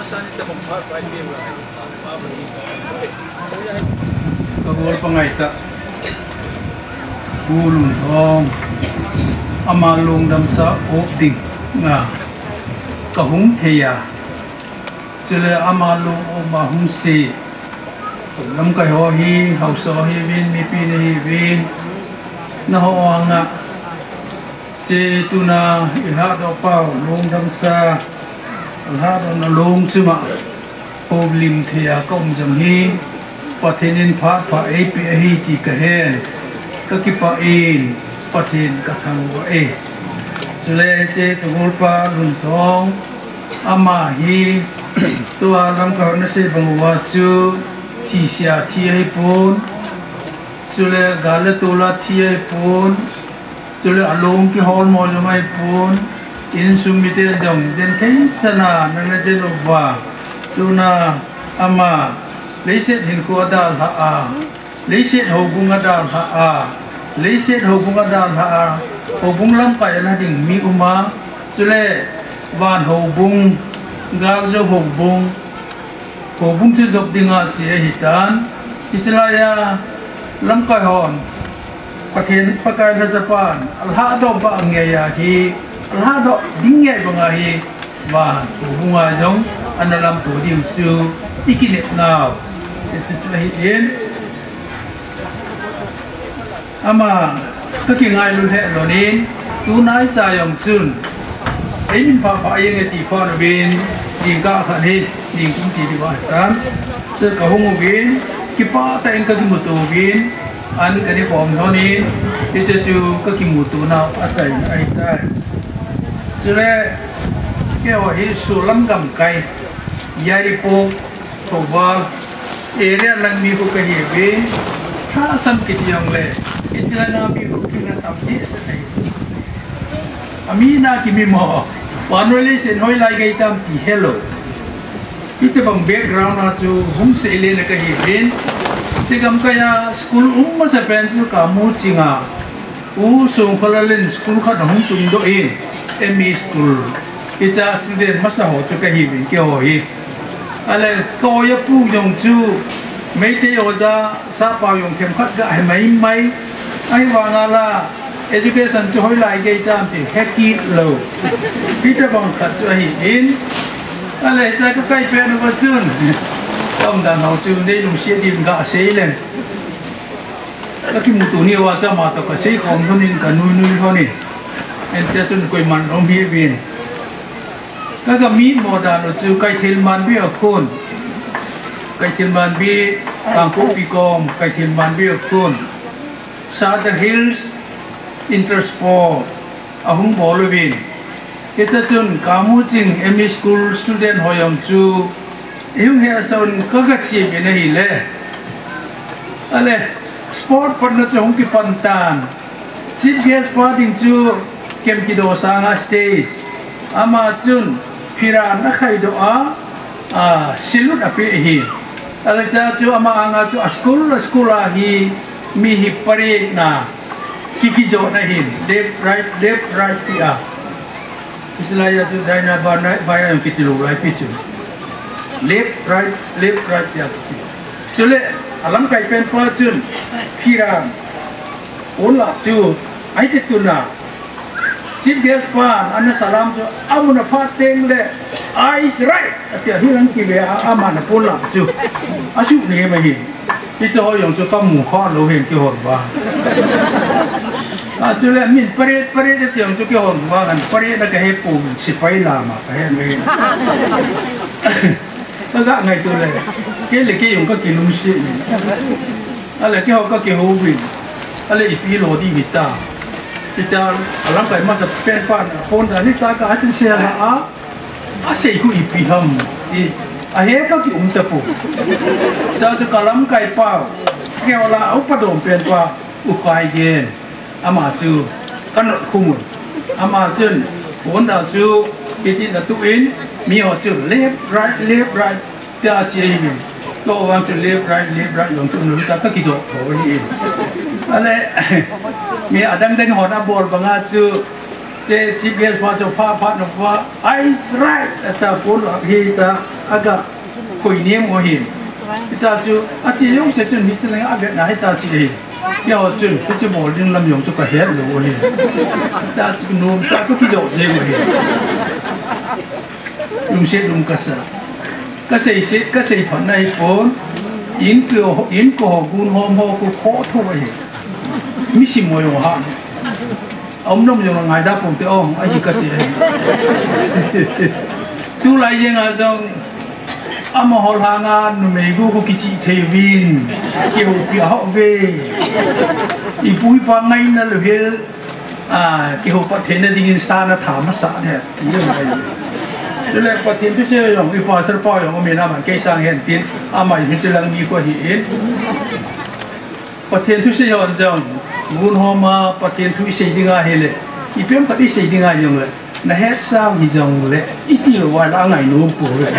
Kagol pangaita Lunthong amalung dam sa opding nga kahung heya sila amalung o mahung si lam kai ho hi hauso hi vin mi pi hi vin na ho nga che tuna iha do pau lung dam sa ha do na lung chuma oblim thea kom jam hi pathenin pha pha e pi hi ti ka hen ka ki pa in pathin ka thang wa e chule che tu pa Lunthong ama hi tua lam ka na se bangwa chu thi sia thi ai pun chule gale tola thi ai pun chule along ki hol mo lo mai pun in sumite jong jen thai sana na je lo wa tuna ama leiset hin ko da ha a leiset ho bunga da ha a leiset ho bunga da ha a ho bung lam pa na ding mi uma chule van ho bung ga zo ho bung chu jok dinga chi hitan islaya lam ka hon pathen pakai na japan alha do ba nge ya hi alha do ding nge ba hi ba bunga jong analam tu dim su ikinet now itu in ama cái ngày luôn hệ rồi nên tu nói cha yong sun ấy mình phải phải những cái phò bên đi cả thằng hết đi cũng chỉ đi vào tam rồi cả hôm bên cái pa tại cái một tu bên anh cái phòng nó nên thì cho chú cái một tu nào asei ai ta rồi cái hồi số lắm cầm cây yari po toba area lang mi ko kahi be ha sam kitiyang le itla na mi ko kina samji sa nei amina ki mi mo wanoli sen hoi lai gai tam ti hello ite bang background na chu hum se le na kahi ben chegam kaya school ma sa pen su ka mu chinga u song khalalen school kha hum tum do in ME school ita student masa ho chu kahi ben ke ho hi ale ko ya pu yong chu mấy thế ở ra sa bao yong kem khát cái mấy ai vào ngala education cho hỏi lại cái tam thì hacky low Peter bằng khát cho hi in ale ra cái cây pe nó chun ông đàn hậu chun đây dùng xe đi gạ xe lên cái mù tụ nhiều à cho mà tao cái xe không thôi nên cả nuôi thôi nên em sẽ chun quay mặt ông hi viên cái mi mò đàn ở chu cái thiên man bi ở khôn cái thiên man bi càng cố bị com cái thiên man bi ở khôn Southern Hills Intersport ở hung bò luôn viên cái chất chun kamu ching ME school student hoyong chu yung he ason kagat siya binahile ale sport par na chu hung ki pantan chief guest parting chu kem ki do sanga stage ama chun pira na khai do a silut api hi ala cha chu ama anga chu school a hi mi hi pare na kiki jo na hin left right ti a islaya chu dai na ba na ba yang kitilu lai pi chu left right ti a chi chule alam kai pen pa chun pira on la chu ai te tu na chief guest pan ana salam chu amuna phateng le eyes right atia hilang ki be amana pula chu asu ne ma hi ito hoyong chu ka mu kho lo hen ki hor ba a chu le min pare de tiang chu ki hor ba kan pare da ka he pu sipai la ma ka he me ta ga ngai tu le ke le ke yong ka ki num si ale ke ho ka ki ho bi ale ipi lo di vita kita alam kai masa pen pan pon da ni ta ka atin sia a sei ku ipi ham si a he ka ki ta pu cha chu kalam kai pa ke ola au pa dom pen pa u kai gen ama chu kan khum ama chun pon da chu ki ti da tu in mi ho chu left right ta chi hiก็วางจุดเรียบร้อยลงจุดนู้นก็กี่โจโหนี่อะไรมีอาดังหอนาบอลบางอาจู chế GPS phá cho phá nó phá I right ta phun là hi ta aga quỷ niệm của hiền ta chú chỉ dùng sẽ chuẩn bị cho nên áp này ta chỉ hiền theo chuẩn cái chú bỏ riêng làm dùng cho cả hết rồi hiền ta chỉ nôm ta có cái dầu gì của hiền dùng sẽ dùng cái sợi thuận này phun yến của gun hôm của khó thôi mi xì mồi của họ ông nông dùng là ngày đáp phục tới ông ai gì cái gì chú lại gì ngà trong ama hol hanga numegu ko kichi thevin kêu pia họ về ipui pa ngay na lehel kêu pa thena dingin sana thama sa ne như vậy cho nên pa thiên tu se yong ipa sar pa yong me na man ke sang hen tin ama hin se lang mi ko hi pa thiên tu se yon jong ngun homa pa thiên tu se dinga hele ipem pa se dinga yong le na hết sao thì dòng lệ ít nhiều vài đã ngày nôm của vậy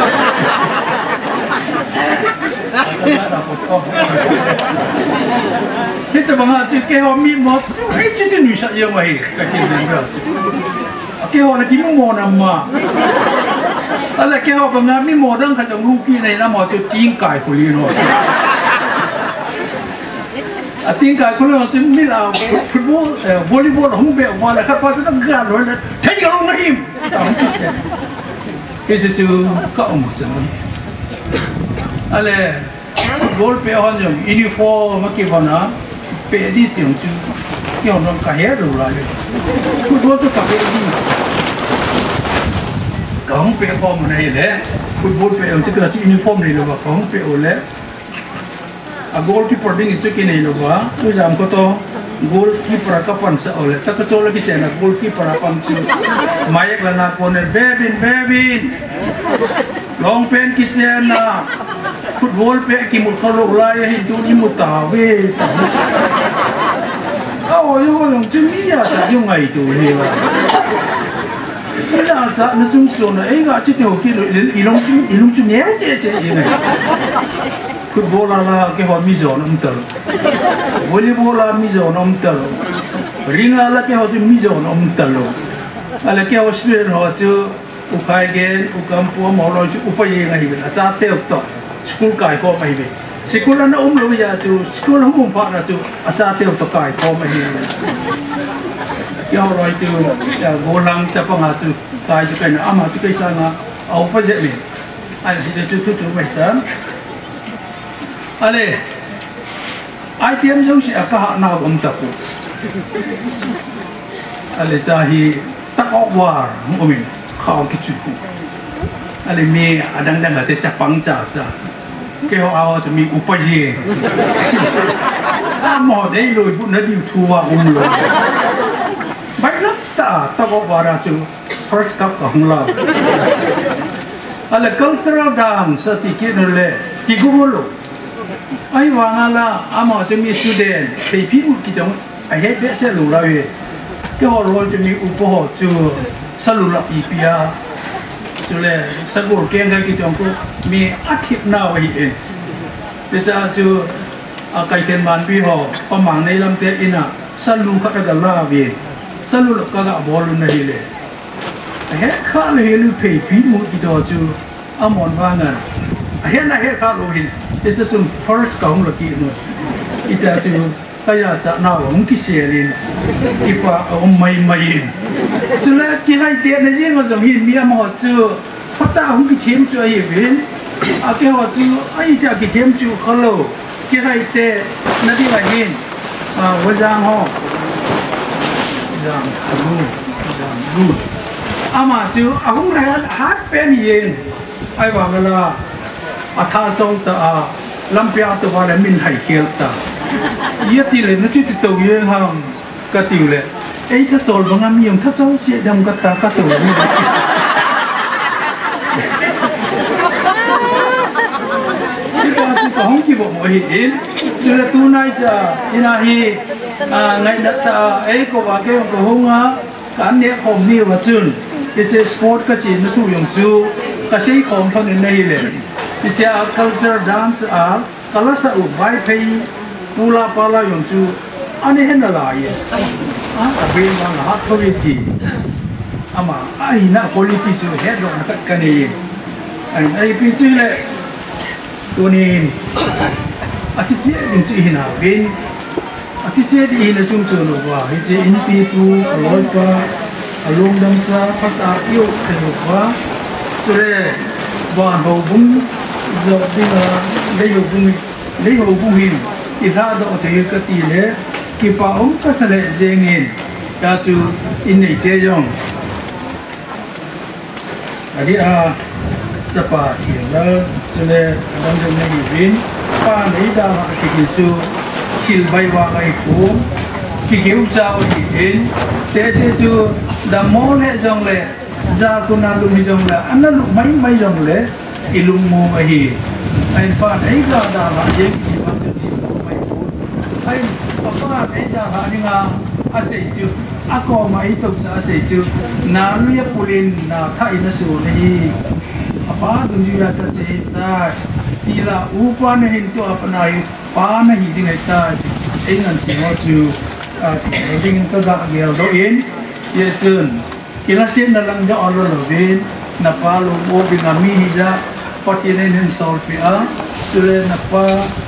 thế thì bằng chứ cái họ mi một cái chứ cái nữ sát yêu vậy cái chuyện này cơ cái họ là chỉ một nằm mà là cái họ bằng mi một đang khai trong lúc kia này là một cái tiếng cài của liên hội tiếng cài của nó chính biết là football volleyball không biết mà là các bạn rất gà rồi là thấy cái ông này cái sự chú có ông một ale football pe hon jong uniform mà cái bọn nó pe đi tiếng chú cái ông nó cả hết rồi là football cho cả cái gì không pe form này đấy football pe ông chỉ cần uniform này là không pe ole goalkeeper ding itu kini loba, tu jam koto goalkeeper kapan seolah, tak kecuali kita nak goalkeeper apa macam, mayak lana poner bebin, long pen kita na, football pe kimut kalau ulaya itu imut tawe, oh yang cumi ya tak yang itu hewa, ini asal macam sana, enggak citi hoki ilung cumi aja ini. Football là cái họ mi giòn ông tờ, volleyball là mi giòn ông tờ, ring là cái họ chỉ mi giòn ông tờ luôn, là cái họ spirit họ chứ ukai gen ukampu mau lo chứ upai yang ini lah, cah teo to, school kai ko mai be, school là nó lo ya chứ school không phải là chứ, cah teo to kai ko mai be, cái họ rồi chứ, golang siapa ngah chứ, kai chứ cái nào, ama chứ cái sana, au apa je ni, ai thì tu mai tan. Ale, item jauh si akak nak tapu. Ale cahi tak awar, mungkin kau kicu. Ale ni adang ada cepang caca. Kau awak tu mi upaya. Amo deh loi pun nadi tua umlo. Baiklah tak awar tu first cup kahula. Ale cultural dance sedikit nolak tiga puluh. Ai vàng là ama cho mi student thì phí một cái giống ai hết biết sẽ lù lại cái họ rồi cho mi upo họ chưa sao lù lại bia cho nên sao cũng kén cái giống của mi active nào vậy bây giờ chưa cái tiền bàn bia họ có mảng này làm thế ina sao lù các cái là về sao lù lại các cái ball luôn nàyเลยhết khá là hết lù phí một cái đó chưa amon vàng à hết là hết khá rồi itu tu first kaum lagi itu, itu kaya cak nawa mungkin serin, ipa main, cuma kita dia ni macam ini dia mahu tu, kata mungkin team tu aye ben, akhir waktu aye dia team tu kalau kita itu nanti lagi, wajah ho, wajah lu, ama tu aku nak hat pen yen, aye bangala. Athar song ta lampia tu vale min hai khel ta ye ti le na chu ti to ye hang ka ti le ei tha chol banga mi yong tha chol che dam ka ta ka to ni ka hong ki bo mo hi in le tu nai cha ina hi ngai da ta ei ko ba ke ko honga kan ne khom ni wa chun ke sport ka chi na tu yong chu ka sei khom thon ni nei le Icha culture dance kalau Preme Vaiphei pula pala yang tu aneh hendak lah ye. bên bằng là authority ama ai na quality so head lo na ka ni ai pi chi le tu ni ati ti in chi hina bin ati che di na chung chu lo wa hi chi in pi tu loi pa along dam sa pata yo te lo wa so le wa ho bung zo di na le ho bung hin ki tha do te ka ti le ki pa om ka sa le jengin ta chu in nei che yong Adi cepat tinggal sudah dalam dunia ini pandai dah kikisu kil baywa itu kikiu jauh ini tese tu dah mole jong le jakuna lu jong le anna lu mai jong le ilung mu ahi ai pandai dah je mai ai apa ai dah ni asei tu ako mai tu asei tu na lu ya pulin na thai na su ni apa dunju ya ta cerita tila upa na hin tu apa na pa na hi ding ta engan si mo tu ding to da gel do in ye sun kila sen na lang ja olo lo bin na pa lo mo bingami hi ja patinen hin sol pi a sule na pa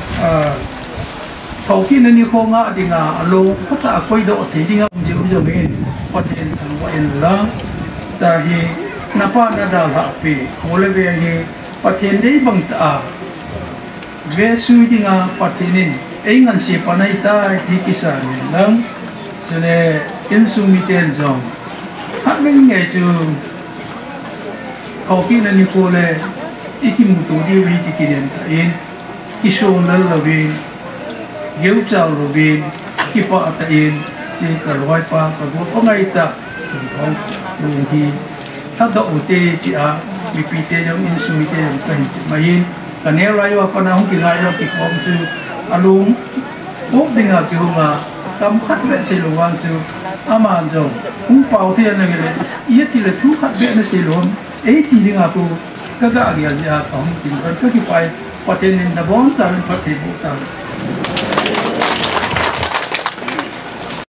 thầu khi nên như khô ngã thì ngà lô phát tạ quay độ thì đi ngắm chịu giờ mình phát hiện thằng gọi là ta hi napa na da va pi mole về hi phát hiện đấy bằng ta về suy đi ngà phát hiện ấy ngàn sĩ pan này ta thì kisa mình lắm cho nên in su mi tiền dòng hát mình nghe chứ thầu khi nên như khô lệ ít ki mutu đi vi thì kia ta in kisho nal về Ghiếu chào rồi bên khi pa ta in chỉ cả loài pa cả bộ có ngay ta không luôn thì thắt độ tê chỉ bị pi tê giống in suy tê giống cái mà in cả nếu lại qua con nào không kịp lại đâu thì không chứ luôn bốc đi ngà chứ mà tâm khát vẽ xây lồng vang chứ mà rồi cũng bảo thiên này cái ý thì là thu khát vẽ nó xây lồng ấy thì đi ngà tu các cái gì không thì vẫn cứ phải phát hiện nên là bốn giờ phát hiện bộ tàu